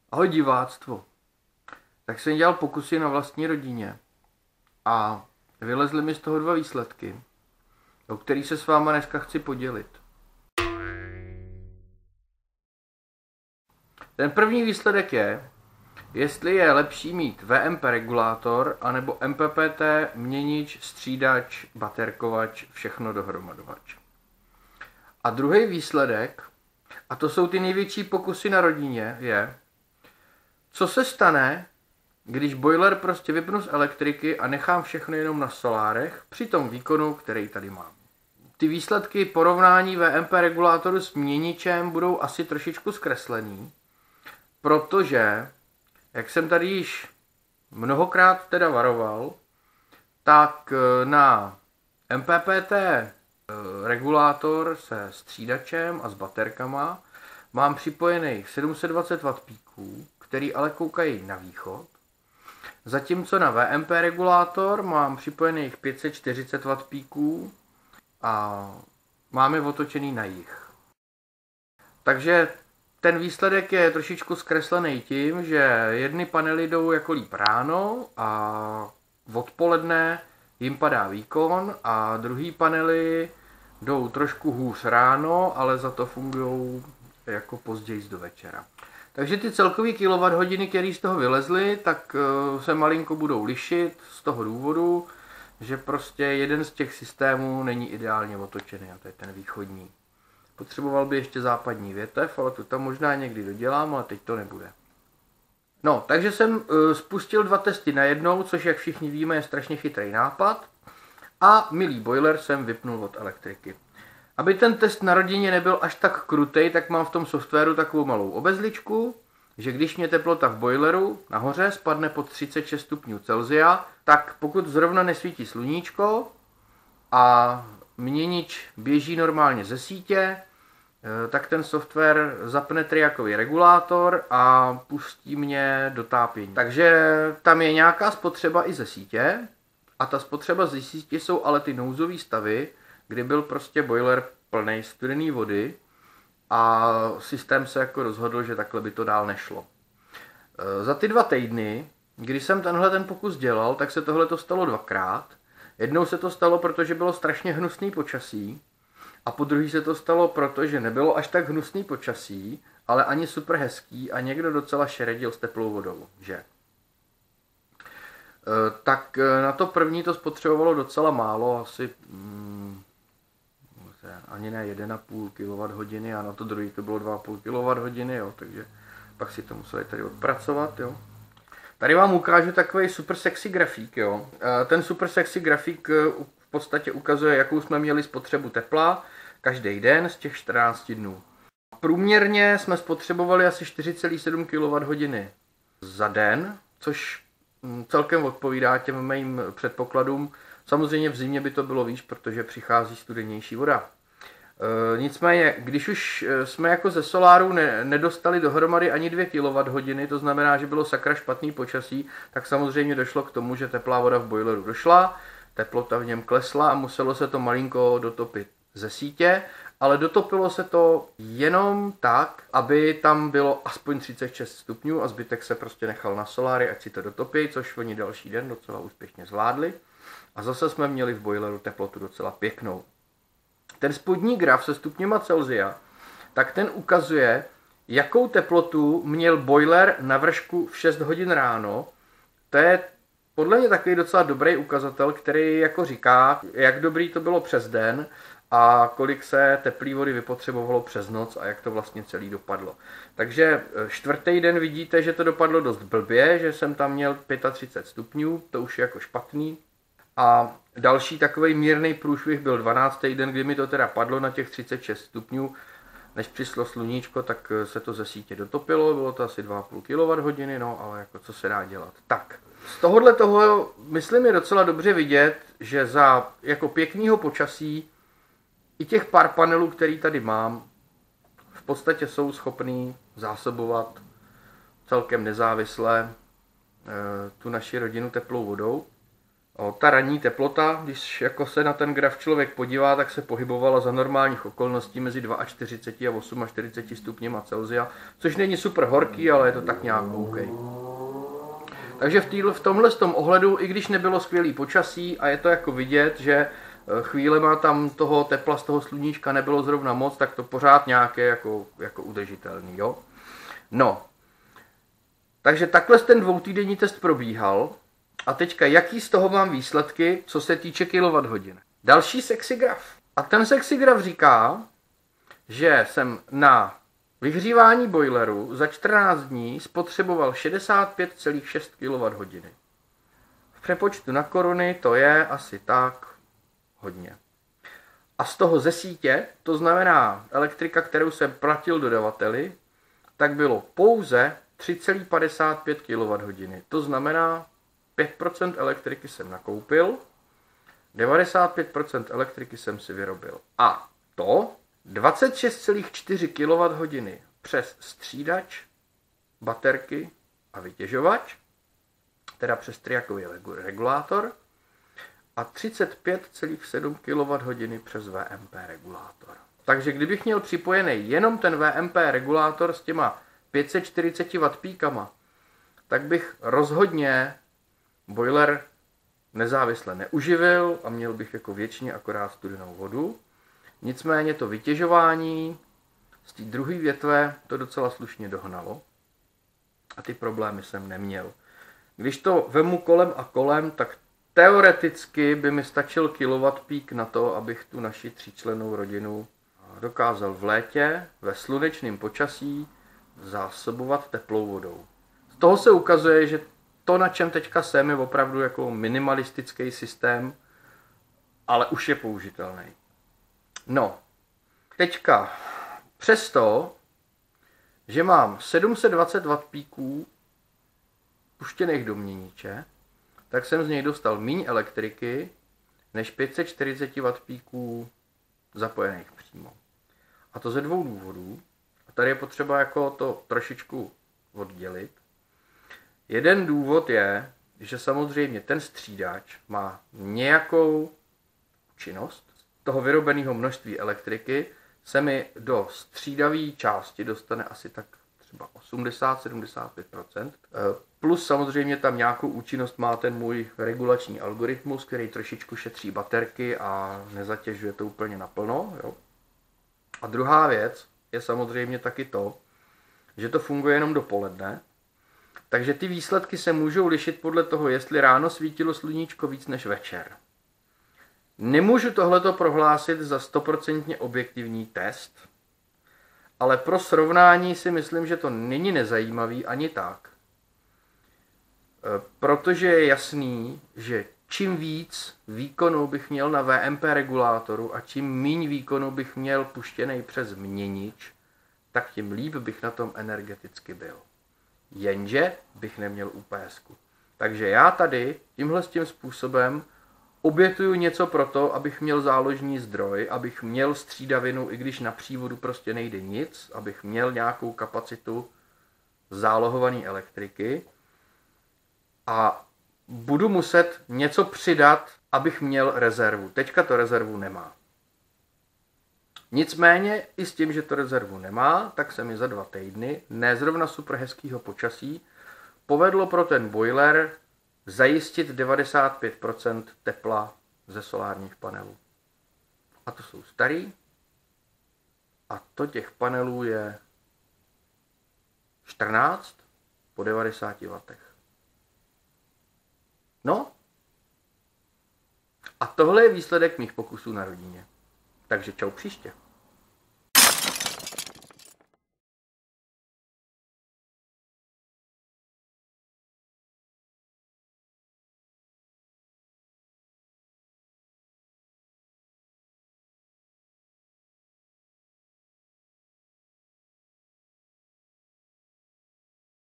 Ahoj diváctvo. Tak jsem dělal pokusy na vlastní rodině a vylezly mi z toho dva výsledky, o kterých se s váma dneska chci podělit. Ten první výsledek je, jestli je lepší mít VMP regulátor anebo MPPT, měnič, střídač, baterkovač, všechno dohromadovač. A druhý výsledek, a to jsou ty největší pokusy na rodině, je, co se stane, když boiler prostě vypnu z elektriky a nechám všechno jenom na solárech při tom výkonu, který tady mám. Ty výsledky porovnání VMP regulátoru s měničem budou asi trošičku zkreslený, protože, jak jsem tady již mnohokrát teda varoval, tak na MPPT regulátor se střídačem a s baterkama mám připojených 720 W píků, který ale koukají na východ. Zatímco na VMP regulátor mám připojených 540 W píků a máme otočený na jih. Takže ten výsledek je trošičku zkreslený tím, že jedny panely jdou jako líp ráno a odpoledne jim padá výkon a druhý panely jdou trošku hůř ráno, ale za to fungují jako později do večera. Takže ty celkové kWh, které z toho vylezly, tak se malinko budou lišit z toho důvodu, že prostě jeden z těch systémů není ideálně otočený a to je ten východní. Potřeboval by ještě západní větev, ale to tam možná někdy dodělám, ale teď to nebude. No, takže jsem spustil dva testy najednou, což jak všichni víme je strašně chytrý nápad. A milý boiler jsem vypnul od elektriky. Aby ten test na rodině nebyl až tak krutej, tak mám v tom softwaru takovou malou obezličku, že když mě teplota v boileru nahoře spadne pod 36 stupňů Celsia, tak pokud zrovna nesvítí sluníčko a měnič běží normálně ze sítě, tak ten software zapne triakový regulátor a pustí mě do tápění. Takže tam je nějaká spotřeba i ze sítě a ta spotřeba ze sítě jsou ale ty nouzové stavy, kdy byl prostě boiler plný studené vody a systém se jako rozhodl, že takhle by to dál nešlo. Za ty 2 týdny, kdy jsem ten pokus dělal, tak se tohle to stalo dvakrát. Jednou se to stalo, protože bylo strašně hnusný počasí a po druhý se to stalo, protože nebylo až tak hnusný počasí, ale ani super hezký a někdo docela šeredil s teplou vodou, že? Tak na to první to spotřebovalo docela málo, asi ani ne 1,5 kWh a na to druhý to bylo 2,5 kWh, jo, takže pak si to museli tady odpracovat, jo. Tady vám ukážu takový super sexy grafík, jo. Ten super sexy grafík v podstatě ukazuje, jakou jsme měli spotřebu tepla každý den z těch 14 dnů. Průměrně jsme spotřebovali asi 4,7 kWh za den, což celkem odpovídá těm mým předpokladům. Samozřejmě v zimě by to bylo víc, protože přichází studenější voda. Nicméně, když už jsme jako ze soláru nedostali dohromady ani 2 kWh, to znamená, že bylo sakra špatný počasí, tak samozřejmě došlo k tomu, že teplá voda v boileru došla, teplota v něm klesla a muselo se to malinko dotopit ze sítě, ale dotopilo se to jenom tak, aby tam bylo aspoň 36 stupňů a zbytek se prostě nechal na soláry, ať si to dotopí, což oni další den docela úspěšně zvládli. A zase jsme měli v boileru teplotu docela pěknou. Ten spodní graf se stupněma Celsia, tak ten ukazuje, jakou teplotu měl boiler na vršku v 6 hodin ráno. To je podle mě takový docela dobrý ukazatel, který jako říká, jak dobrý to bylo přes den a kolik se teplé vody vypotřebovalo přes noc a jak to vlastně celý dopadlo. Takže 4. den vidíte, že to dopadlo dost blbě, že jsem tam měl 35 stupňů, to už je jako špatný. A další takový mírný průšvih byl 12. den, kdy mi to teda padlo na těch 36 stupňů. Než přišlo sluníčko, tak se to ze sítě dotopilo, bylo to asi 2,5 kWh, no ale jako co se dá dělat. Tak, z tohohle toho, myslím, je docela dobře vidět, že za jako pěknýho počasí i těch pár panelů, který tady mám, v podstatě jsou schopný zásobovat celkem nezávisle tu naši rodinu teplou vodou. Ta ranní teplota, když jako se na ten graf člověk podívá, tak se pohybovala za normálních okolností mezi 42 a 48 stupněma Celsia, což není super horký, ale je to tak nějak OK. Takže v tomhle ohledu, i když nebylo skvělý počasí a je to jako vidět, že chvílema tam toho tepla z toho sluníčka nebylo zrovna moc, tak to pořád nějaké jako udržitelný, jo. No, takže takhle ten dvoutýdenní test probíhal a teďka jaký z toho mám výsledky, co se týče kWh. Další sexy graf. A ten sexy graf říká, že jsem na vyhřívání boileru za 14 dní spotřeboval 65,6 kWh. V přepočtu na koruny to je asi tak hodně. A z toho ze sítě, to znamená elektrika, kterou jsem platil dodavateli, tak bylo pouze 3,55 kWh. To znamená 5% elektriky jsem nakoupil, 95% elektriky jsem si vyrobil. A to 26,4 kWh přes střídač, baterky a vytěžovač, teda přes triakový regulátor, a 35,7 kWh přes VMP regulátor. Takže kdybych měl připojený jenom ten VMP regulátor s těma 540 W píkama, tak bych rozhodně boiler nezávisle neuživil a měl bych jako věčně akorát studenou vodu. Nicméně to vytěžování z té druhé větve to docela slušně dohnalo a ty problémy jsem neměl. Když to vemu kolem a kolem, tak teoreticky by mi stačil kilowatt-pík na to, abych tu naši 3člennou rodinu dokázal v létě ve slunečném počasí zásobovat teplou vodou. Z toho se ukazuje, že to, na čem teďka jsem, je opravdu jako minimalistický systém, ale už je použitelný. No, teďka přesto, že mám 720 W píků puštěných do měniče, tak jsem z něj dostal míň elektriky než 540 W píků zapojených přímo. A to ze dvou důvodů. A tady je potřeba jako to trošičku oddělit. Jeden důvod je, že samozřejmě ten střídač má nějakou činnost. Z toho vyrobeného množství elektriky se mi do střídavé části dostane asi tak třeba 80-75%. Plus samozřejmě tam nějakou účinnost má ten můj regulační algoritmus, který trošičku šetří baterky a nezatěžuje to úplně naplno. Jo. A druhá věc je samozřejmě taky to, že to funguje jenom dopoledne, takže ty výsledky se můžou lišit podle toho, jestli ráno svítilo sluníčko víc než večer. Nemůžu tohleto prohlásit za 100% objektivní test, ale pro srovnání si myslím, že to není nezajímavý ani tak. Protože je jasný, že čím víc výkonu bych měl na VMP regulátoru a čím míň výkonu bych měl puštěnej přes měnič, tak tím líp bych na tom energeticky byl. Jenže bych neměl UPS-ku. Takže já tady tímhle s tím způsobem obětuju něco pro to, abych měl záložní zdroj, abych měl střídavinu, i když na přívodu prostě nejde nic, abych měl nějakou kapacitu zálohované elektriky a budu muset něco přidat, abych měl rezervu. Teďka to rezervu nemá. Nicméně i s tím, že to rezervu nemá, tak se mi za 2 týdny, ne zrovna super hezkýho počasí, povedlo pro ten boiler zajistit 95% tepla ze solárních panelů. A to jsou starý. A to těch panelů je 14 po 90 W. No. A tohle je výsledek mých pokusů na rodině. Takže čau příště.